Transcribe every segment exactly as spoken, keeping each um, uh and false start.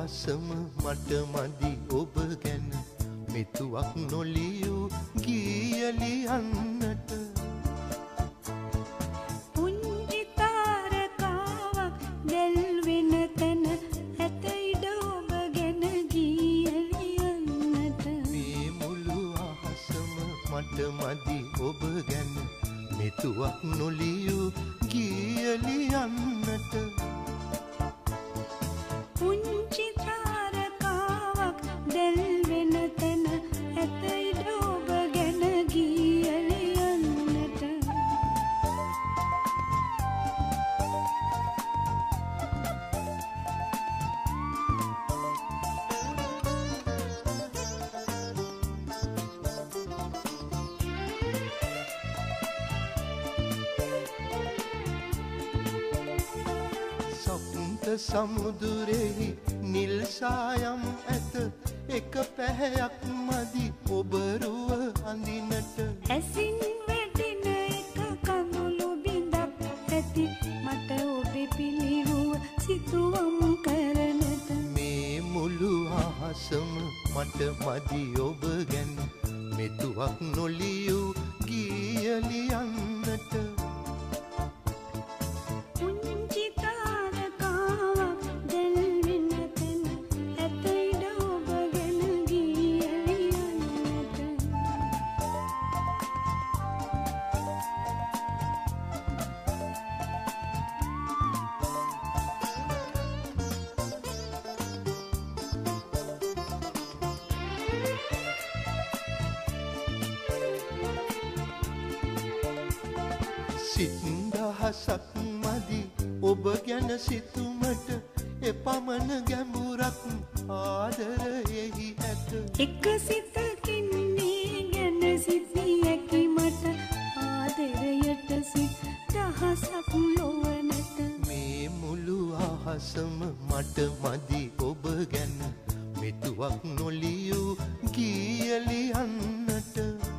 අහසම මට මදි ඔබ ගැන මෙතුවක් නොලියූ ගීය ලියන්නට පුංචි තාරකාවක් දැල් වෙන තැන ඇත ඉඩ ඔබ ගැන ගීය ලියන්නට මේ මුළු අහසම මට මදි ඔබ ගැන මෙතුවක් නොලියූ ගීය ලියන්නට පුංචි තාරකාවක් දැල් වෙන තැන ඇත ඉඩ ඔබ ගැන ගීය ලියන්නට සමුදුරෙහි නිල් සායම් ඇත එක පැහැයක් මදි ඔබ රුව අඳිනට ඇසින් වැටෙන එක කඳුළු බිඳක් ඇති මට ඔබේ පිළිහුව සිතුවම් කරනට මේ මුළු අහසම මට මදි ඔබ ගැන මෙතුවක් නොලියූ ගීය ලියන්නට සිත්දහසක් මදි ඔබ ගැන සිතුමට එපමණ ගැඹුරක් ආදරයෙහි ඇත එක සිතකින් මේ ගැන සිතී හැකි මට ආදරයට සිත් දහසක් ලොවනට මේ මුළු අහසම මට මදි ඔබ ගැන මෙතුවක් නොලියූ ගීය ලියන්නට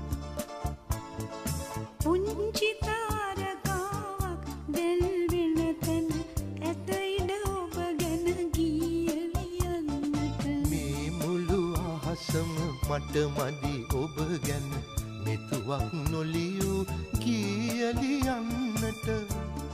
පුංචි තාරකාවක් දැල් වෙන තැන ඇත ඉඩ ඔබ ගැන ගීය ලියන්නට මේ මුළු අහසම මට මදි ඔබ ගැන මෙතුවක් නොලියූ ගීය ලියන්නට